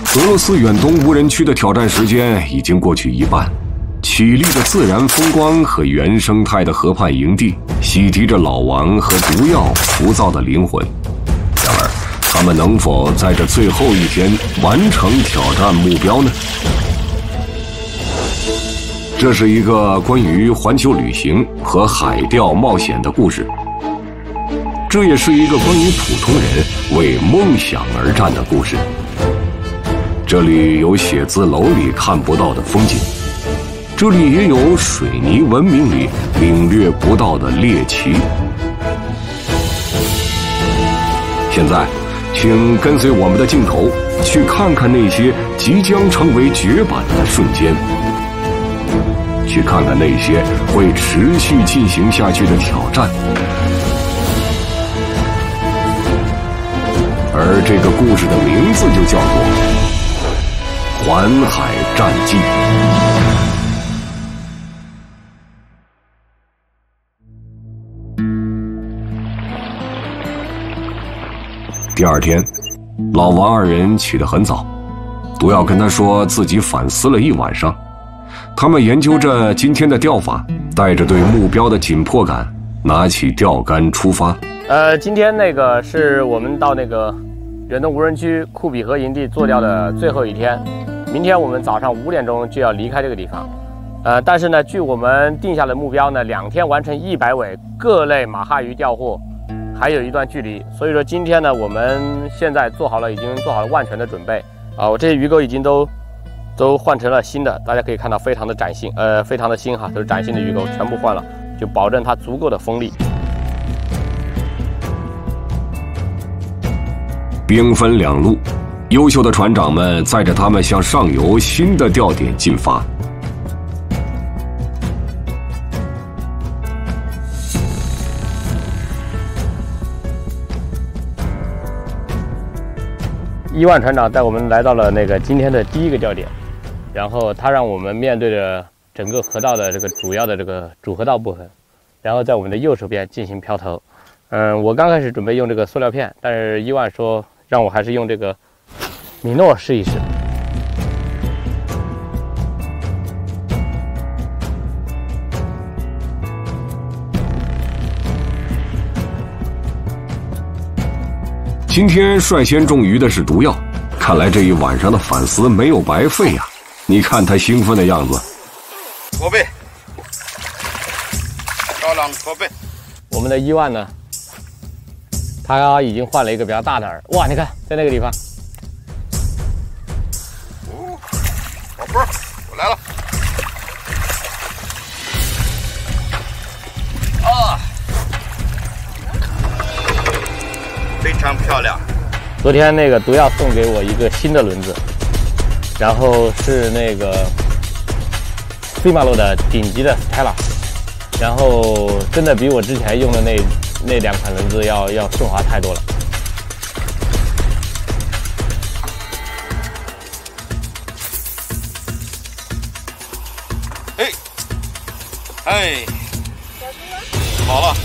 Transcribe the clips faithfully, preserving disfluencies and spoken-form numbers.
俄罗斯远东无人区的挑战时间已经过去一半，绮丽的自然风光和原生态的河畔营地洗涤着老王和毒药浮躁的灵魂。然而，他们能否在这最后一天完成挑战目标呢？这是一个关于环球旅行和海钓冒险的故事，这也是一个关于普通人为梦想而战的故事。这里有写字楼里看不到的风景，这里也有水泥文明里领略不到的猎奇。现在，请跟随我们的镜头，去看看那些即将成为绝版的瞬间，去看看那些会持续进行下去的挑战。而这个故事的名字就叫做《环海战记》。第二天，老王二人起得很早，毒药跟他说自己反思了一晚上。他们研究着今天的钓法，带着对目标的紧迫感，拿起钓竿出发。 呃，今天那个是我们到那个远东无人区库比河营地做钓的最后一天，明天我们早上五点钟就要离开这个地方。呃，但是呢，距我们定下的目标呢，两天完成一百尾各类马哈鱼钓获，还有一段距离。所以说今天呢，我们现在做好了，已经做好了万全的准备啊！我这些鱼钩已经都都换成了新的，大家可以看到非常的崭新，呃，非常的新哈，都是崭新的鱼钩，全部换了，就保证它足够的锋利。 兵分两路，优秀的船长们载着他们向上游新的钓点进发。 伊万船长带我们来到了那个今天的第一个钓点，然后他让我们面对着整个河道的这个主要的这个主河道部分，然后在我们的右手边进行漂投。嗯，我刚开始准备用这个塑料片，但是伊万说让我还是用这个米诺试一试。 今天率先中鱼的是毒药，看来这一晚上的反思没有白费呀、啊！你看他兴奋的样子。 驼背，漂亮的驼背。 我们的伊万呢，他已经换了一个比较大的饵。哇，你看在那个地方。 哦，宝贝儿，我来了。啊！非常漂亮。 昨天那个毒药送给我一个新的轮子，然后是那个飞马洛的顶级的 Stella， 然后真的比我之前用的那那两款轮子要要顺滑太多了。 哎，哎，好了。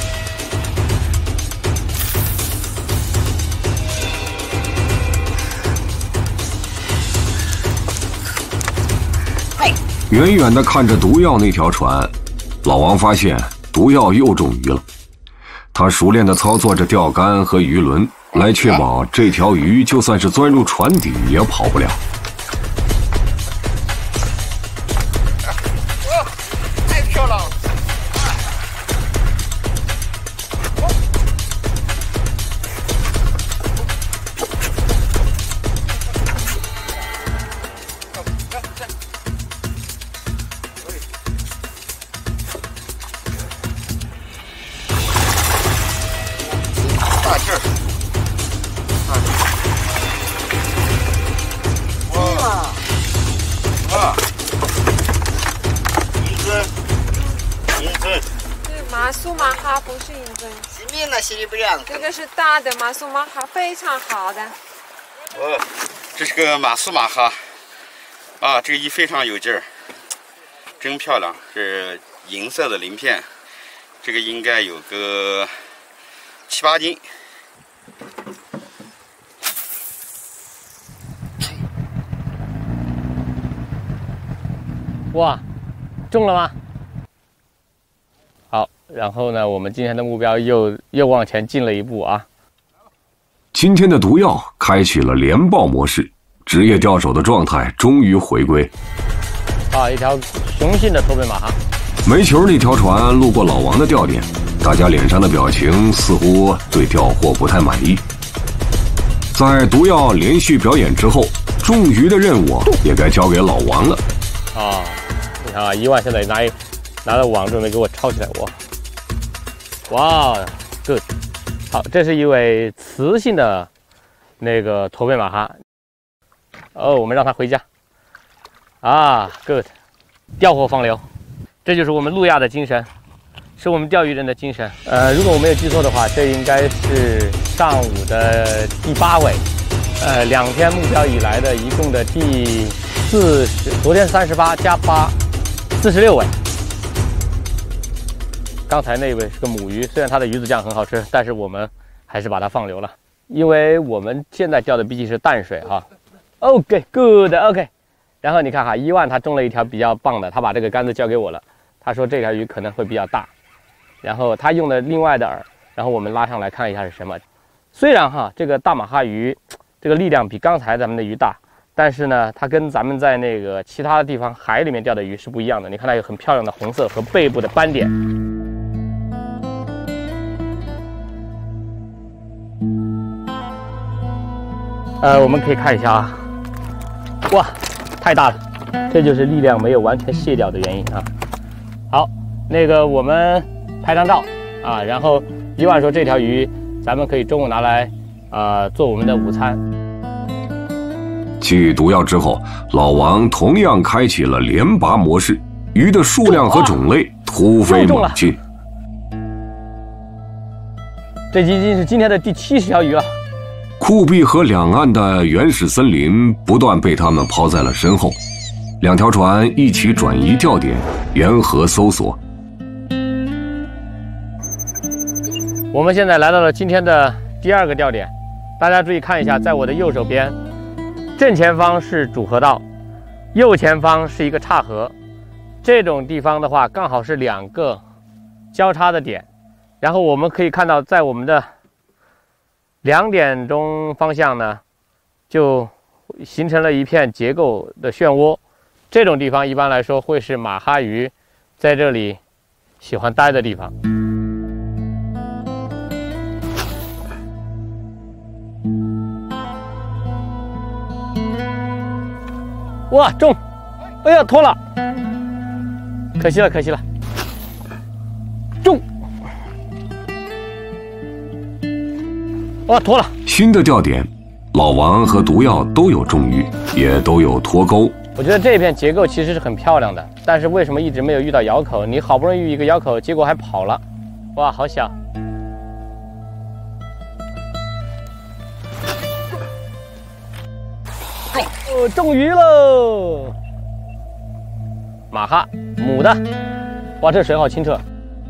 远远地看着毒药那条船，老王发现毒药又中鱼了。他熟练地操作着钓竿和鱼轮，来确保这条鱼就算是钻入船底也跑不了。 哇，太漂亮了！大劲儿！哇！哇！银针，银针。 对，马苏马哈不是银针。这个是大的马苏马哈，非常好的。 哦，这是个马苏马哈，啊，这个鱼非常有劲儿，真漂亮，是银色的鳞片，这个应该有个七八斤。 哇，中了吗？好，然后呢，我们今天的目标又又往前进了一步啊。 今天的毒药开启了连爆模式，职业钓手的状态终于回归。 啊，一条雄性的驼背马哈。 煤球那条船路过老王的钓点，大家脸上的表情似乎对钓获不太满意。在毒药连续表演之后，中鱼的任务也该交给老王了。 啊，你看啊，伊万现在拿一拿着网准备给我抄起来，哇，哇 ，good。好，这是一位雌性的那个驼背马哈。哦，我们让它回家。啊 ，good， 钓获放流，这就是我们路亚的精神，是我们钓鱼人的精神。呃，如果我没有记错的话，这应该是上午的第八尾，呃，两天目标以来的一共的第四十，昨天三十八加八，四十六尾。刚才那位是个母鱼，虽然它的鱼子酱很好吃，但是我们还是把它放流了，因为我们现在钓的毕竟是淡水哈。OK，good，OK。然后你看哈，伊万他中了一条比较棒的，他把这个杆子交给我了，他说这条鱼可能会比较大，然后他用的另外的饵，然后我们拉上来看一下是什么。虽然哈这个大马哈鱼这个力量比刚才咱们的鱼大，但是呢，它跟咱们在那个其他的地方海里面钓的鱼是不一样的。你看它有很漂亮的红色和背部的斑点。呃，我们可以看一下啊，哇，太大了，这就是力量没有完全卸掉的原因啊。好，那个我们拍张照啊，然后伊万说这条鱼咱们可以中午拿来呃做我们的午餐。 继毒药之后，老王同样开启了连拔模式，鱼的数量和种类突飞猛进。 这已经是今天的第七十条鱼了。 库壁河两岸的原始森林不断被他们抛在了身后，两条船一起转移钓点，沿河搜索。 我们现在来到了今天的第二个钓点，大家注意看一下，在我的右手边，正前方是主河道，右前方是一个岔河。这种地方的话，刚好是两个交叉的点，然后我们可以看到，在我们的两点钟方向呢，就形成了一片结构的漩涡。这种地方一般来说会是马哈鱼在这里喜欢待的地方。哇，中！哎呀，脱了，可惜了，可惜了，中！哇，脱了！ 新的钓点，老王和毒药都有中鱼，也都有脱钩。 我觉得这片结构其实是很漂亮的，但是为什么一直没有遇到咬口？你好不容易遇一个咬口，结果还跑了，哇，好小！哦，中鱼喽！马哈，母的，哇，这水好清澈。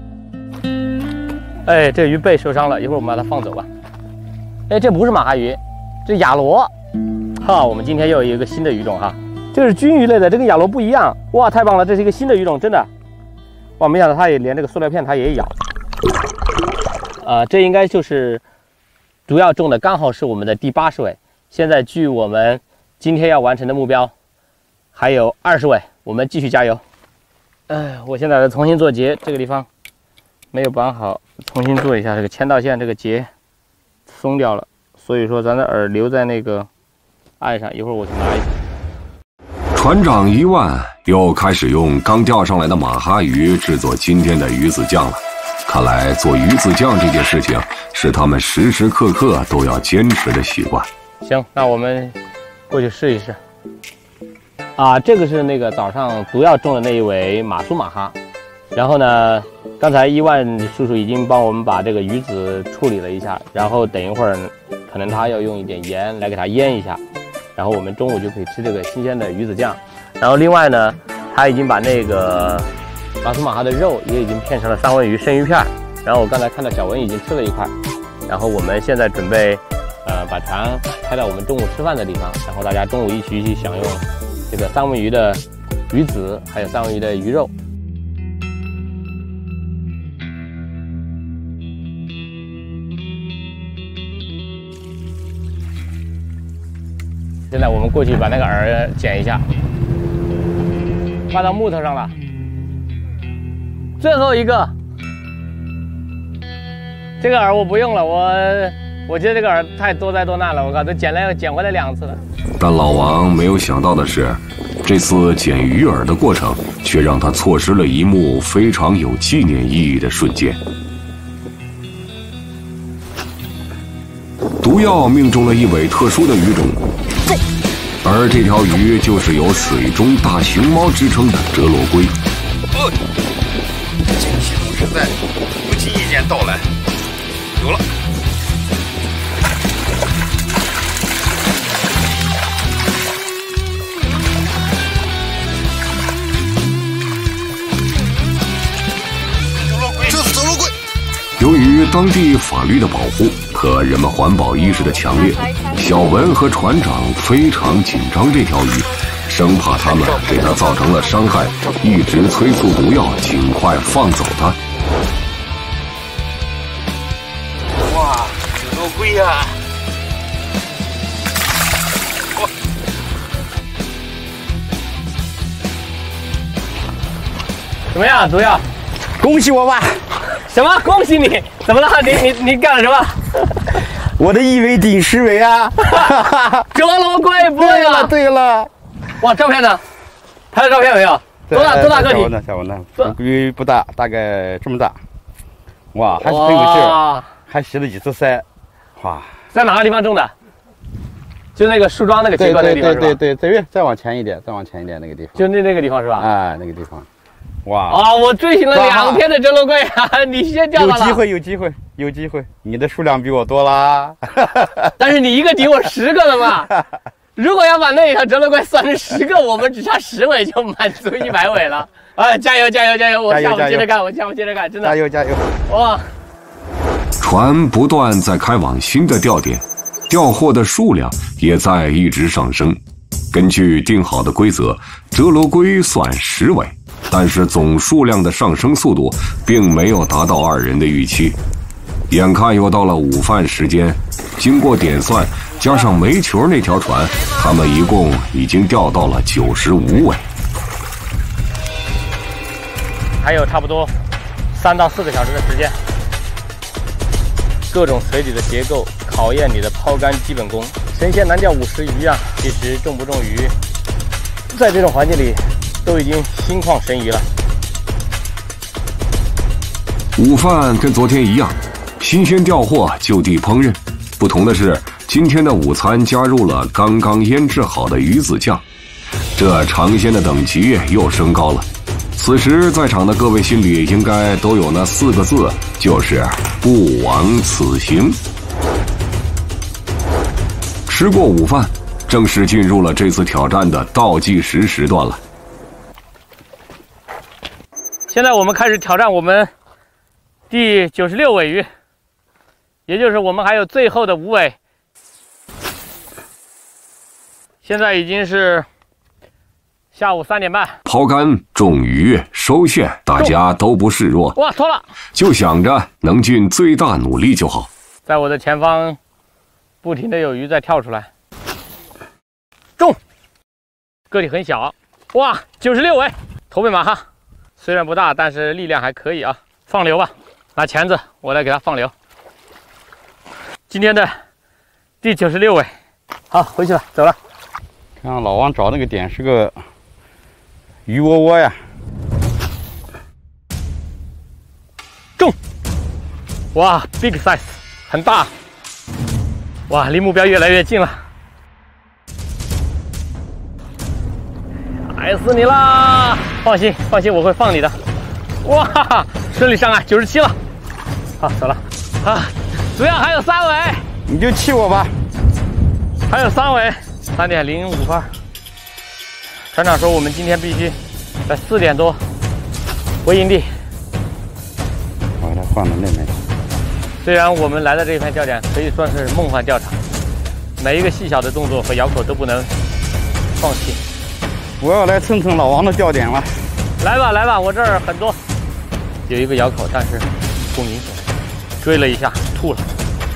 哎，这鱼背受伤了，一会儿我们把它放走吧。哎，这不是马哈鱼，这是亚罗。哈，我们今天又有一个新的鱼种哈，这是菌鱼类的，这跟亚罗不一样。哇，太棒了，这是一个新的鱼种，真的。哇，没想到它也连这个塑料片它也咬。呃，这应该就是主要中的，刚好是我们的第八十尾。现在距我们今天要完成的目标还有二十尾，我们继续加油。哎，我现在来重新做结，这个地方没有绑好，重新做一下这个牵导线，这个结松掉了，所以说咱的饵留在那个岸上，一会儿我去拿一下。 船长伊万又开始用刚钓上来的马哈鱼制作今天的鱼子酱了。看来做鱼子酱这件事情是他们时时刻刻都要坚持的习惯。 行，那我们过去试一试。啊，这个是那个早上毒药中的那一尾马苏马哈。然后呢，刚才伊万叔叔已经帮我们把这个鱼子处理了一下，然后等一会儿可能他要用一点盐来给它腌一下，然后我们中午就可以吃这个新鲜的鱼子酱。然后另外呢，他已经把那个马苏马哈的肉也已经片成了三文鱼生鱼片，然后我刚才看到小文已经吃了一块，然后我们现在准备呃把船开到我们中午吃饭的地方，然后大家中午一起一起享用这个三文鱼的鱼籽，还有三文鱼的鱼肉。现在我们过去把那个饵剪一下，挂到木头上了。最后一个，这个饵我不用了，我我觉得这个饵太多灾多难了，我靠，都捡来捡回来两次了。 但老王没有想到的是，这次捡鱼饵的过程却让他错失了一幕非常有纪念意义的瞬间。毒药命中了一尾特殊的鱼种，而这条鱼就是有水中大熊猫之称的折罗龟。 哦，惊喜都是在不经意间到来，有了。 由于当地法律的保护和人们环保意识的强烈，小文和船长非常紧张这条鱼，生怕他们给它造成了伤害，一直催促毒药尽快放走它。 哇，折罗龟呀！哇！ 怎么样，毒药？ 恭喜我吧！ 什么？恭喜你！怎么了？你你你干了什么？ 我的一尾顶十尾啊！ 折罗龟， 对了对了。 哇，照片呢？拍了照片没有？多大多大个体？ 小文呢？小文呢？龟不大，大概这么大。哇，还是很有劲儿，还洗了几次鳃。哇， 在哪个地方种的？就那个树桩那个结构那个地方是吧？ 对对对对，再再往前一点，再往前一点那个地方。 就那那个地方是吧？ 啊，那个地方。哇！ 啊！我追寻了两天的折罗龟啊！你先钓到了。 有机会，有机会，有机会！你的数量比我多啦。 但是你一个顶我十个了嘛？如果要把那一条折罗龟算成十个，我们只差十尾就满足一百尾了。啊！加油，加油，加油！我下午接着干，我下午接着干，真的。 加油，加油！ 哇！ 船不断在开往新的钓点，钓获的数量也在一直上升。根据定好的规则，折罗龟算十尾。但是总数量的上升速度并没有达到二人的预期。眼看又到了午饭时间，经过点算，加上煤球那条船，他们一共已经钓到了九十五尾。 还有差不多三到四个小时的时间，各种水里的结构考验你的抛竿基本功。神仙难钓五十鱼啊！其实中不中鱼，在这种环境里都已经心旷神怡了。 午饭跟昨天一样，新鲜钓获就地烹饪。不同的是，今天的午餐加入了刚刚腌制好的鱼子酱，这尝鲜的等级又升高了。此时在场的各位心里应该都有那四个字，就是不枉此行。吃过午饭，正式进入了这次挑战的倒计时时段了。 现在我们开始挑战我们第九十六尾鱼，也就是我们还有最后的五尾。现在已经是下午三点半， 抛竿、种鱼、收线，大家都不示弱。 哇，脱了！ 就想着能尽最大努力就好。 在我的前方，不停的有鱼在跳出来。中，个体很小，哇，九十六尾，头背马哈。虽然不大，但是力量还可以啊！放流吧，拿钳子，我来给它放流。今天的第九十六尾，好，回去了，走了。 看老王找那个点是个鱼窝窝呀， 中！哇 ，big size， 很大，哇，离目标越来越近了。爱死你啦！放心，放心，我会放你的。哇，顺利上岸，九十七了。好，走了。啊，主要还有三尾， 你就气我吧。 还有三尾，三点零五分。船长说我们今天必须在四点多回营地。 我给它换到那边去。 虽然我们来的这片钓点可以算是梦幻钓场，每一个细小的动作和咬口都不能放弃。 我要来蹭蹭老王的钓点了。 来吧，来吧，我这儿很多。有一个咬口，但是不明显。追了一下，吐了。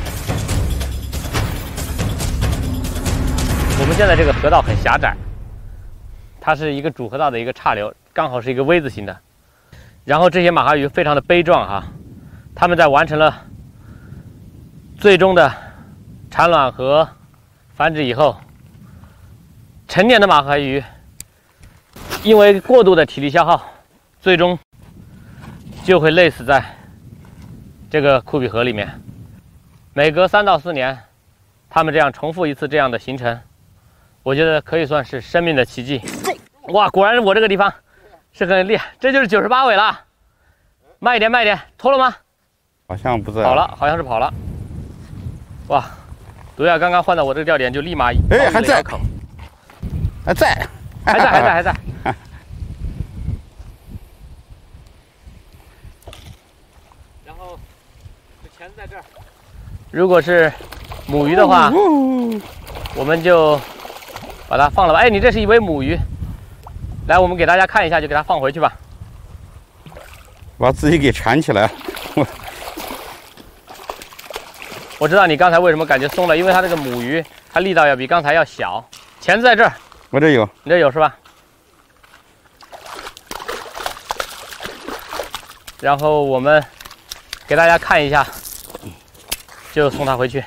我们现在这个河道很狭窄，它是一个主河道的一个岔流，刚好是一个 V 字形的。然后这些马哈鱼非常的悲壮哈，它们在完成了最终的产卵和繁殖以后，成年的马哈鱼因为过度的体力消耗，最终就会累死在这个库比河里面。每隔三到四年，它们这样重复一次这样的行程，我觉得可以算是生命的奇迹。哇，果然我这个地方是很厉害，这就是九十八尾了。慢一点，慢一点，脱了吗？ 好像不在。 跑了，好像是跑了。哇，毒药刚刚换到我这个钓点，就立马哎还在，还在， 还在，还在，还在。然后这钳子在这儿。如果是母鱼的话，我们就把它放了吧。哎，你这是一尾母鱼。来，我们给大家看一下，就给它放回去吧。 把自己给缠起来。我我知道你刚才为什么感觉松了，因为它这个母鱼，它力道要比刚才要小。钳子在这儿， 我这有， 你这有是吧？然后我们给大家看一下，就送它回去。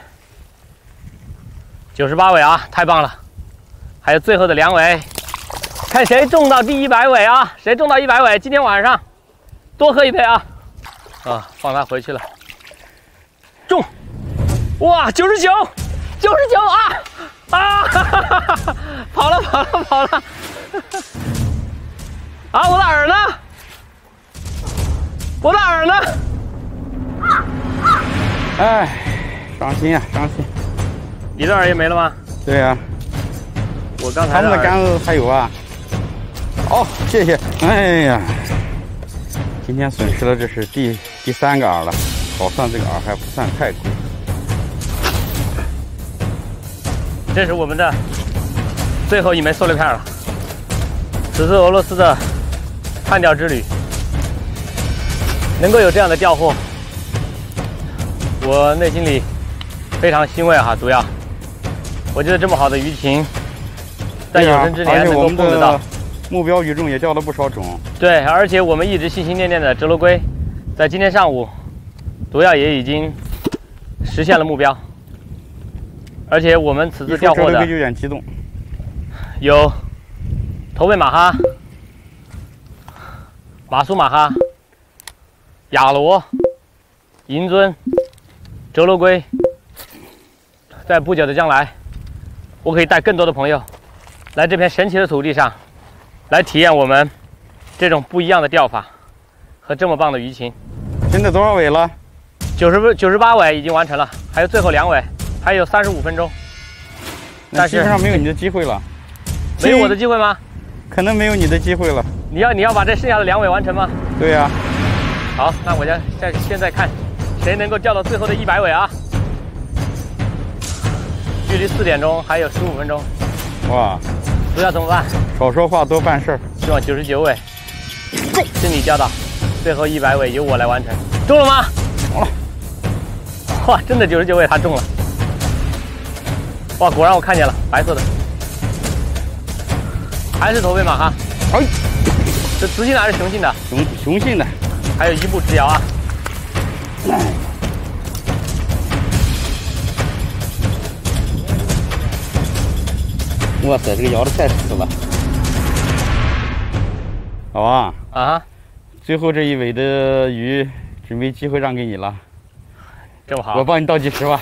九十八尾啊，太棒了！还有最后的两尾，看谁中到第一百尾啊！谁中到一百尾，今天晚上多喝一杯啊！啊，放它回去了。中！哇，九十九，九十九啊！啊！哈哈哈哈跑了，跑了，跑了！啊，我的饵呢？我的饵呢？ 哎，伤心啊，伤心！ 你的饵也没了吗？ 对呀、啊， 我刚才他们的杆子还有啊。哦，谢谢。哎呀，今天损失了，这是第第三个饵了，好算这个饵还不算太贵。 这是我们的最后一枚塑料片了。此次俄罗斯的探钓之旅，能够有这样的钓获，我内心里非常欣慰哈。毒药，我觉得这么好的鱼情，在有生之年能够碰得到。 目标鱼中也钓了不少种。 对，而且我们一直心心念念的折罗龟，在今天上午，毒药也已经实现了目标。而且我们此次钓获的有点激动， 有头尾马哈、马苏马哈、雅罗、银樽、折罗龟。在不久的将来，我可以带更多的朋友来这片神奇的土地上，来体验我们这种不一样的钓法和这么棒的鱼情。 现在多少尾了？ 九十九十八尾已经完成了，还有最后两尾。还有三十五分钟， 但基本上没有你的机会了。 没有我的机会吗？ 可能没有你的机会了。 你要你要把这剩下的两尾完成吗？ 对呀、啊。 好，那我就在现在看谁能够钓到最后的一百尾啊！距离四点钟还有十五分钟。 哇！ 不知道怎么办？ 少说话，多办事儿。 希望九十九尾是你钓到，最后一百尾由我来完成。中了吗？ 中了。 哇，真的九十九尾它中了！哇，果然我看见了，白色的，还是头尾马哈。 哎， 这雌性的还是雄性的？ 雄雄性的。 还有一步之遥啊！ 哇塞，这个摇的太死了！老王啊， 最后这一尾的鱼准备机会让给你了。 这么好， 我帮你倒计时吧。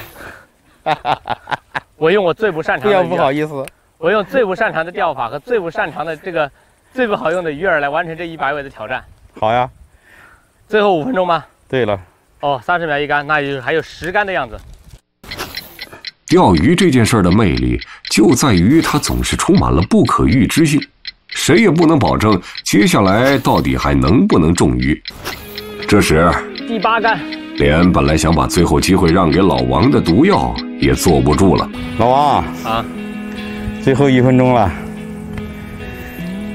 我用我最不擅长的， 不要不好意思， 我用最不擅长的钓法和最不擅长的这个最不好用的鱼饵来完成这一百尾的挑战。 好呀， 最后五分钟吗？ 对了， 哦，三十秒一竿，那也就是还有十竿的样子。 钓鱼这件事的魅力就在于它总是充满了不可预知性，谁也不能保证接下来到底还能不能中鱼。这时， 第八竿。 连本来想把最后机会让给老王的毒药也坐不住了。 老王啊， 最后一分钟了，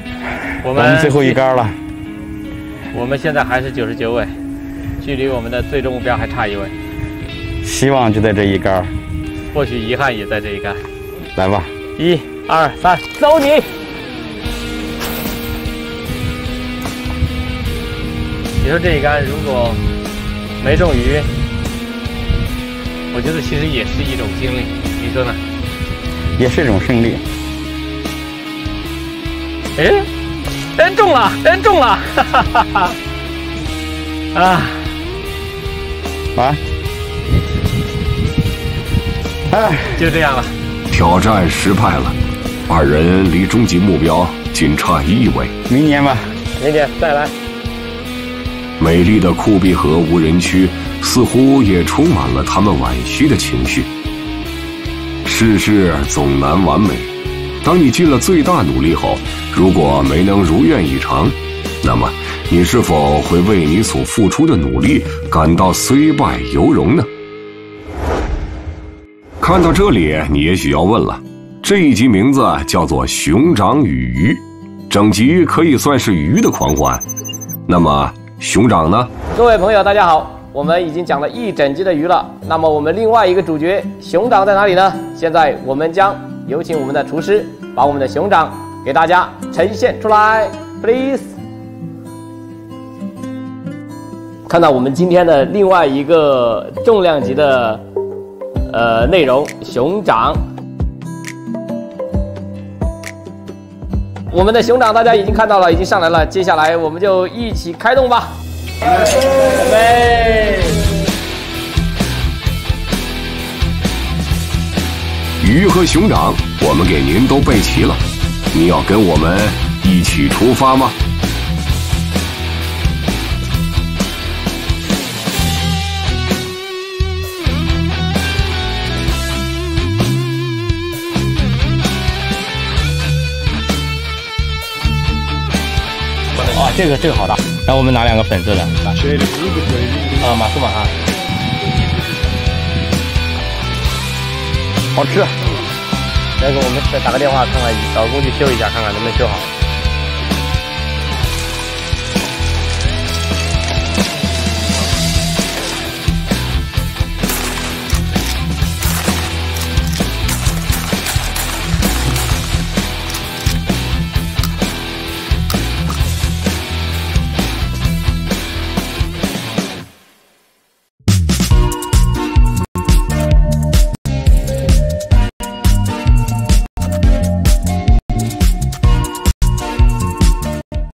我们我们最后一杆了。 我们现在还是九十九位，距离我们的最终目标还差一位。 希望就在这一杆， 或许遗憾也在这一杆。 来吧， 一、二、三，走你！你说这一杆如果没中鱼，我觉得其实也是一种经历，你说呢？ 也是一种胜利。 哎，哎中了，哎中了，哈哈哈哈！啊， 完，哎， 就这样了。 挑战失败了，二人离终极目标仅差一位。 明年吧， 明年再来。 美丽的库比河无人区似乎也充满了他们惋惜的情绪。世事总难完美，当你尽了最大努力后，如果没能如愿以偿，那么你是否会为你所付出的努力感到虽败犹荣呢？看到这里，你也许要问了，这一集名字叫做《熊掌与鱼》，整集可以算是鱼的狂欢，那么熊掌呢？ 各位朋友，大家好，我们已经讲了一整集的鱼了，那么我们另外一个主角熊掌在哪里呢？现在我们将有请我们的厨师把我们的熊掌给大家呈现出来 ，please。看到我们今天的另外一个重量级的呃内容，熊掌。我们的熊掌大家已经看到了，已经上来了，接下来我们就一起开动吧。准备。 鱼和熊掌我们给您都备齐了，你要跟我们一起出发吗？ 啊，这个这个好大。然后我们拿两个粉色的。啊，马苏马哈。好吃。再给我们再打个电话看看，找工具修一下，看看能不能修好。